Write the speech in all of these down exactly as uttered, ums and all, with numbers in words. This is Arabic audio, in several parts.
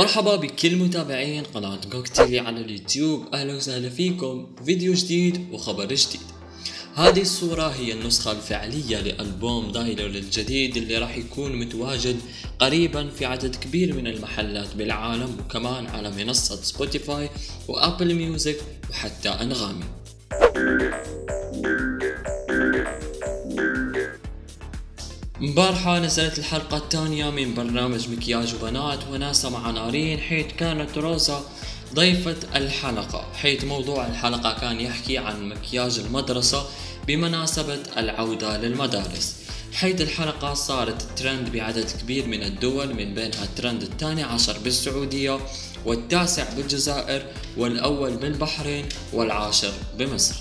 مرحبا بكل متابعين قناة كوكتيلي على اليوتيوب. اهلا وسهلا فيكم فيديو جديد وخبر جديد. هذه الصورة هي النسخة الفعلية لألبوم دايلول الجديد اللي راح يكون متواجد قريبا في عدد كبير من المحلات بالعالم، وكمان على منصة سبوتيفاي وابل ميوزك وحتى انغامي. مبارحة نزلت الحلقة الثانية من برنامج مكياج وبنات وناسة مع نارين، حيث كانت روزا ضيفة الحلقة، حيث موضوع الحلقة كان يحكي عن مكياج المدرسة بمناسبة العودة للمدارس، حيث الحلقة صارت ترند بعدد كبير من الدول، من بينها الترند الثاني عشر بالسعودية والتاسع بالجزائر والأول بالبحرين والعاشر بمصر.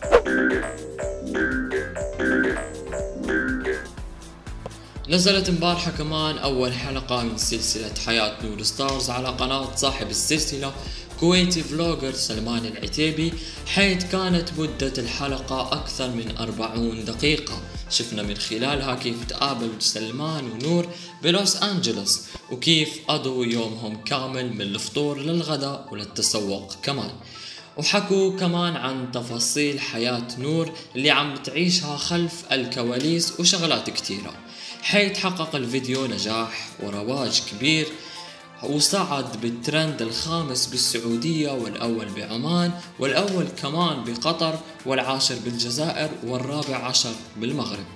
نزلت مبارحة كمان أول حلقة من سلسلة حياة نور ستارز على قناة صاحب السلسلة كويتي فلوجر سلمان العتيبي، حيث كانت مدة الحلقة أكثر من أربعين دقيقة. شفنا من خلالها كيف تقابل سلمان ونور بلوس أنجلوس، وكيف قضوا يومهم كامل من الفطور للغداء وللتسوق كمان، وحكوا كمان عن تفاصيل حياة نور اللي عم تعيشها خلف الكواليس وشغلات كتيرة، حيث حقق الفيديو نجاح ورواج كبير وصعد بالترند الخامس بالسعودية والأول بعمان والأول كمان بقطر والعاشر بالجزائر والرابع عشر بالمغرب.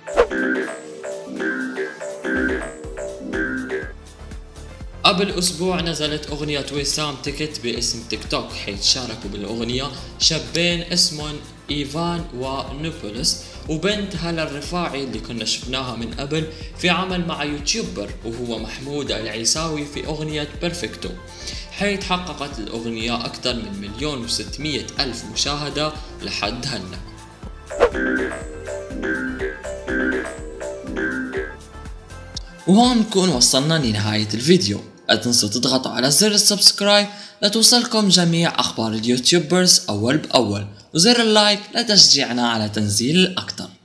قبل أسبوع نزلت أغنية وسام تيكت باسم تيك توك، حيث شاركوا بالأغنية شابين اسمهم إيفان ونوبولس وبنت هلا الرفاعي اللي كنا شفناها من قبل في عمل مع يوتيوبر وهو محمود العيساوي في أغنية بيرفكتو، حيث حققت الأغنية أكثر من مليون وستمية ألف مشاهدة لحد هلا. وهون نكون وصلنا لنهاية الفيديو. لا تنسوا تضغطوا على زر السبسكرايب لتوصلكم جميع أخبار اليوتيوبرز أول بأول، وزر اللايك لتشجيعنا على تنزيل الأكثر.